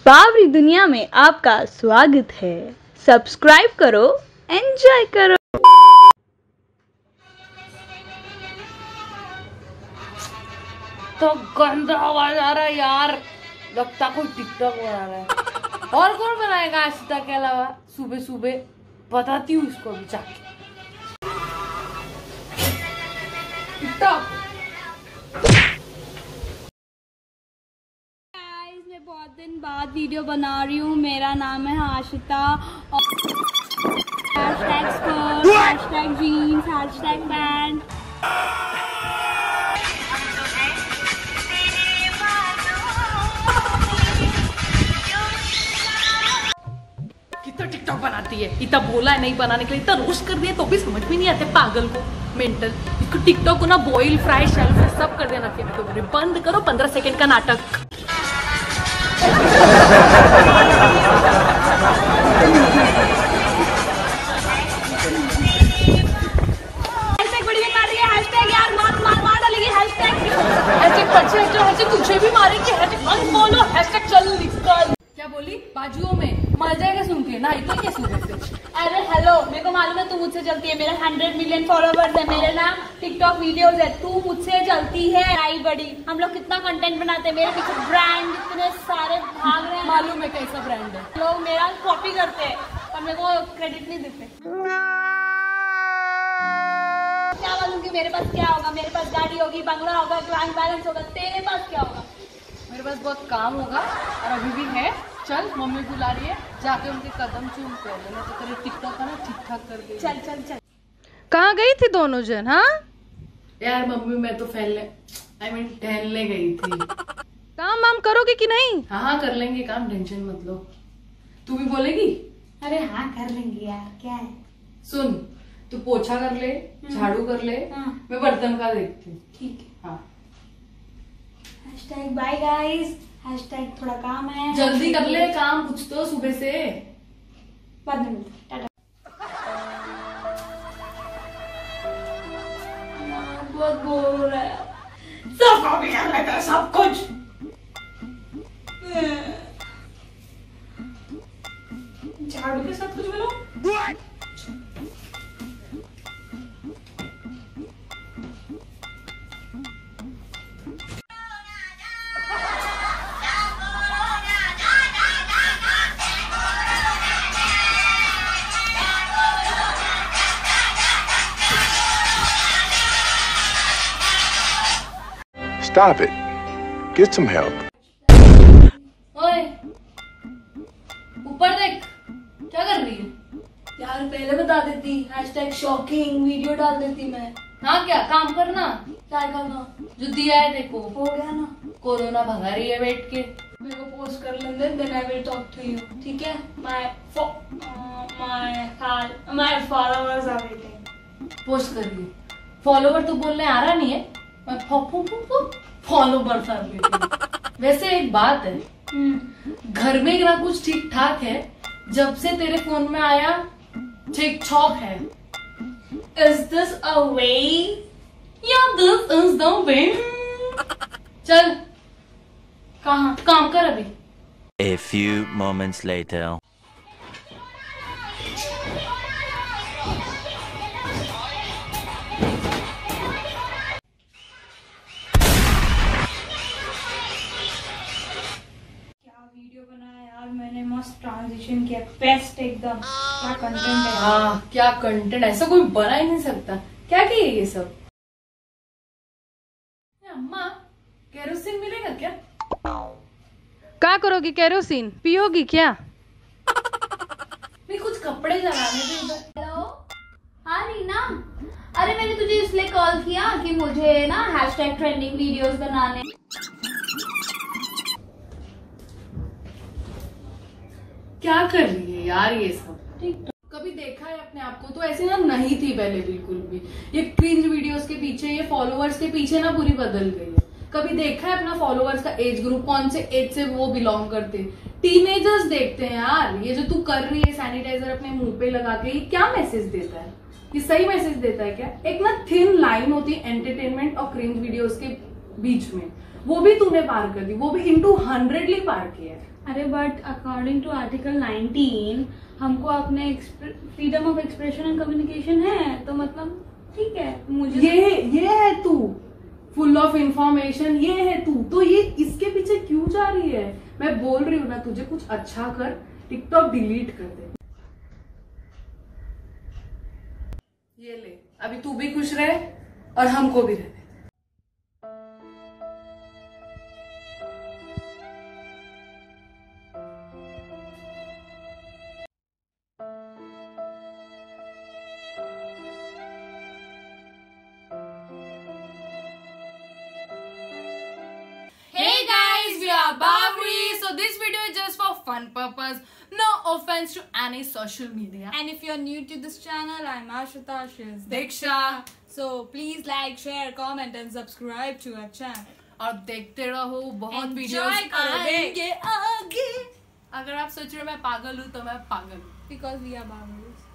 बावरी दुनिया में आपका स्वागत है। सब्सक्राइब करो, एंजॉय करो। तो गंदा आवाज आ रहा है यार, लगता कोई टिकटॉक बना रहा है। और कौन बनाएगा आशिता के अलावा? सुबह सुबह बताती हूँ उसको भी जाके टिकटॉक। मैं बहुत दिन बाद वीडियो बना रही हूँ। मेरा नाम है आशिता और hashtag skirt, hashtag jeans, hashtag pant. कितना टिकटॉक बनाती है, इतना बोला है नहीं बनाने के लिए, इतना रोस्ट कर दिया तो भी समझ में नहीं आते पागल को, मेंटल। इसको टिकटॉक को ना बॉईल फ्राई शेल फ्राई सब कर देना चाहिए। तो बंद करो 15 सेकंड का नाटक। तुझे भी मारेंगे, हैशटैग चल निकल। क्या बोली? बाजुओं में मर जाएगा सुन के ना, इतना क्या सुन से। अरे हेलो, मेरे को मालूम है तू मुझसे जलती है। मेरा 100 मिलियन फॉलोवर्स है, मेरे नाम टिकटॉक वीडियोस है। तू मुझसे जलती है आई बड़ी। हम लोग कितना कंटेंट बनाते हैं, मेरे पीछे ब्रांड इतने सारे भाग रहे हैं। मालूम है कैसा ब्रांड है। लोग मेरा कॉपी करते हैं और मेरे को क्रेडिट नहीं देते। क्या मालूम कि मेरे पास क्या होगा। मेरे पास गाड़ी होगी, बंगला होगा, बैंक बैलेंस होगा। तेरे पास क्या होगा? मेरे पास बहुत काम होगा और अभी भी है। चल, मम्मी बुला रही है, जाके उनके कदम चूम कर लेना तो तेरे टिकटॉक का ना ठीक ठाक कर दे। चल चल चल। कहाँ गई थी दोनों जन? हाँ यार मम्मी, मैं तो टहलने गई थी। काम वाम करोगे कि नहीं? हाँ कर लेंगे काम, टेंशन मत लो। तू भी बोलेगी? अरे हाँ कर लेंगे यार, क्या है। सुन, तू पोछा कर ले, झाड़ू कर ले, मैं बर्तन का देखती हूँ। ठीक है। हाँ हैशटैग बाय गाइस, हैशटैग थोड़ा काम है। जल्दी कर ले काम, कुछ तो सुबह से। बाद में मिलते हैं, टाटा। बहुत बोर हो रहा है। सब कॉपी कर लेते हैं, सब कुछ। झाड़ू के साथ कुछ बोलो। Stop it. Get some help. ओए, ऊपर देख, क्या कर रही है? यार पहले बता देती, हैशटैग शॉकिंग वीडियो डाल देती मैं। हाँ क्या काम करना, क्या करना? जो दिया है देखो। हो गया ना। कोरोना भगा रही है बैठ के। मेरे को पोस्ट कर लेंगे, then I will talk to you. ठीक है? My followers are waiting. Post कर रही है। फॉलोवर तो बोलने आ रहा नहीं है, मैं फॉलोवर कर। वैसे एक बात है, घर में ना कुछ ठीक ठाक है, जब से तेरे फोन में आया ठीक छौक है। Is this a way? Yeah, this is the way. चल कहाँ? काम कर अभी। A few moments later. Video बनाया यार मैंने, मस्त ट्रांजिशन किया, बेस्ट एकदम। क्या कंटेंट है। हाँ क्या कंटेंट, ऐसा कोई बना ही नहीं सकता। क्या किया ये सब? अम्मा, केरोसिन मिलेगा क्या? क्या करोगी? केरोसिन पियोगी क्या? नहीं, कुछ कपड़े जलाने थे इधर। हेलो, हाँ रीना। अरे मैंने तुझे इसलिए कॉल किया कि मुझे ना हैशटैग ट्रेंडिंग वीडियोस बनाने। क्या कर रही है यार ये सब? कभी देखा है अपने आप को? तो ऐसे ना नहीं थी पहले बिल्कुल भी। ये क्रिंज वीडियोस के पीछे, ये फॉलोअर्स के पीछे ना पूरी बदल गई है। कभी देखा है अपना फॉलोअर्स का एज ग्रुप, कौन से एज से वो बिलोंग करते हैं? टीनेजर्स देखते हैं यार। ये जो तू कर रही है सैनिटाइजर अपने मुंह पे लगा के, ये क्या मैसेज देता है? ये सही मैसेज देता है क्या? एक ना थिन लाइन होती है एंटरटेनमेंट और क्रिंज वीडियोस के बीच में, वो भी तूने पार कर दी, वो भी into 100 पार किया है। अरे बट अकॉर्डिंग टू आर्टिकल 19 हमको अपने freedom of expression and communication है, तो मतलब ठीक है। मुझे ये है तू फुल ऑफ इंफॉर्मेशन, ये है तू, तो ये इसके पीछे क्यों जा रही है? मैं बोल रही हूँ ना तुझे, कुछ अच्छा कर, टिकटॉक डिलीट कर दे। ये ले, अभी तू भी खुश रहे और हमको भी रहे। Hey guys, we are Bhavri. So this video is just for fun purpose. No offense to any social media. And if you're new to this channel, I'm Ashrita, she's Diksha. So please like, share, comment and subscribe to our channel. और देखते रहो, बहुत Enjoy videos करोगे। आएंगे आगे। अगर आप सोच रहे हो मैं पागल हूँ तो मैं पागल हूँ। Because we are Bhavris.